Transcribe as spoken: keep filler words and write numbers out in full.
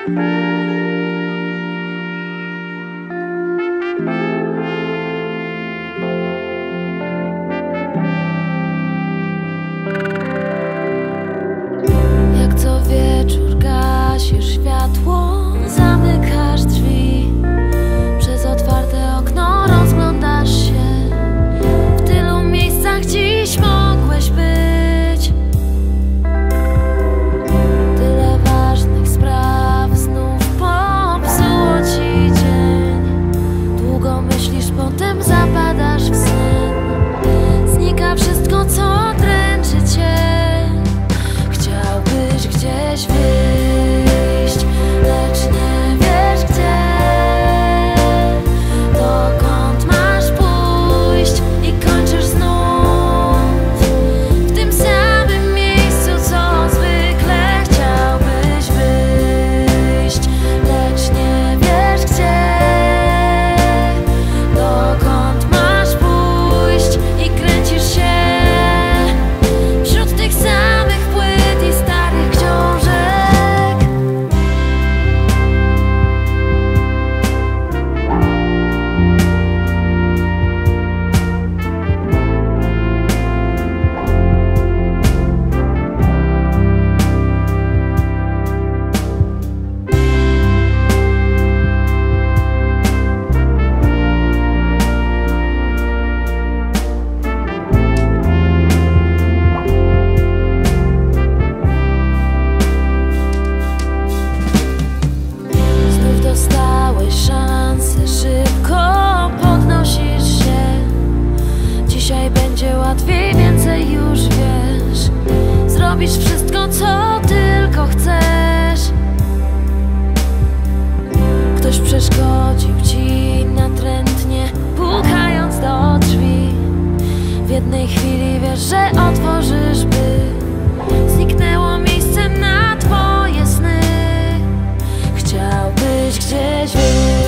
Jak co wieczór gasisz światło, zamykasz drzwi, przez otwarte okno rozglądasz się. W tylu miejscach dziś mogłeś być. Tyle ważnych spraw znów popsuło ci dzień. Długo myślisz, potem zapadasz w sen. Znika wszystko, co dręczy cię. Chciałbyś gdzieś wyjść, lecz nie wiesz gdzie. Dokąd masz pójść i kończysz znów w tym samym miejscu, co zwykle. Chciałbyś wyjść, lecz nie wiesz gdzie. Dokąd masz pójść i kręcisz się wśród tych samych płyt i starych książek. Znów dostałeś szansę, szybko podnosisz się. Dzisiaj będzie łatwiej, więcej już wiesz. Zrobisz wszystko, co tylko chcesz. Ktoś przeszkodził ci natrętnie, pukając do drzwi. W jednej chwili wiesz, że otworzysz, by zniknęło miejsce na twoje sny. Chciałbyś gdzieś wyjść.